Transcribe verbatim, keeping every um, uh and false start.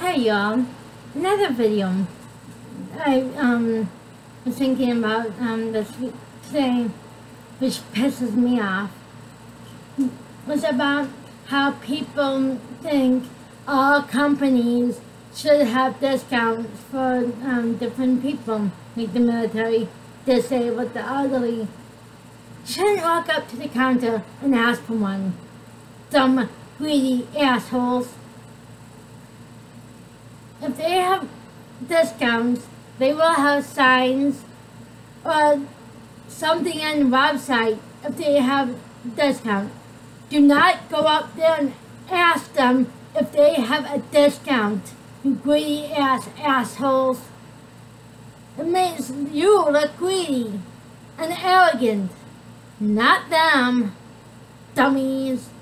Hey y'all, another video. I um was thinking about um this thing which pisses me off. Was about how people think all companies should have discounts for um, different people, like the military, disabled, the elderly. Shouldn't walk up to the counter and ask for one. Dumb, greedy assholes. If they have discounts, they will have signs or something on the website if they have discount. Do not go up there and ask them if they have a discount, you greedy ass assholes. It makes you look greedy and arrogant, not them, dummies.